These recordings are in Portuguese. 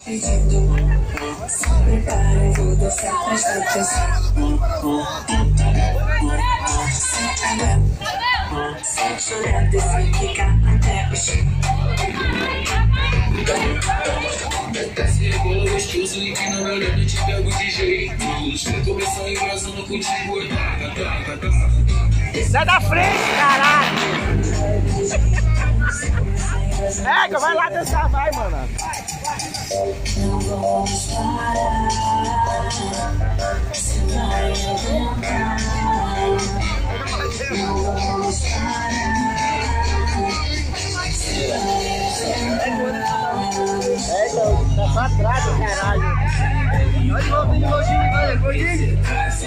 Pedindo, se prepara, eu vou dançar presta atenção. Sem chorar, descer, ficar até o chão. Desce rebola gostoso e que na melhor eu te pego de jeito. Vou começar invasando contigo. Sai da frente, caralho! Pega, vai lá dançar, vai, mano. Não vamos parar, você vai aguentar. Não vamos parar, você vai aguentar. É, tá pra trás, caralho. Olha de novo, vai, gordinho.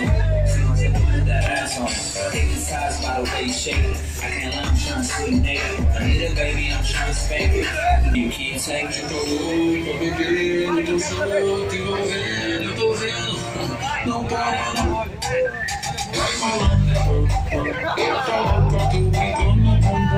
Taking sides by the way you shake it. I can't lie, I'm trying to sleep naked. I need a baby, I'm trying to spank it. You can't take me through. Tô bebendo, tô chorando, te envolvendo, eu tô vendo. Não para, não. Vai falando. Eu falo pra tu brincando.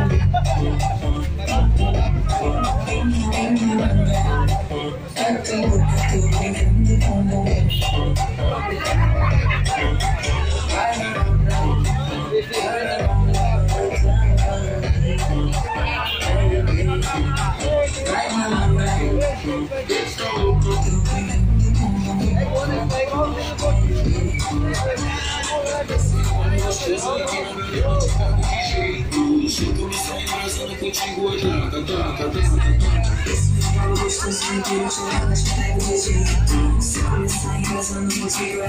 Contigo hoje, esse meu gostoso inteiro te leva, mas te pego de jeito. Se começar engasando contigo,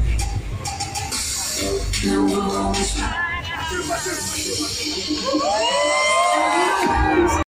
não vamos parar.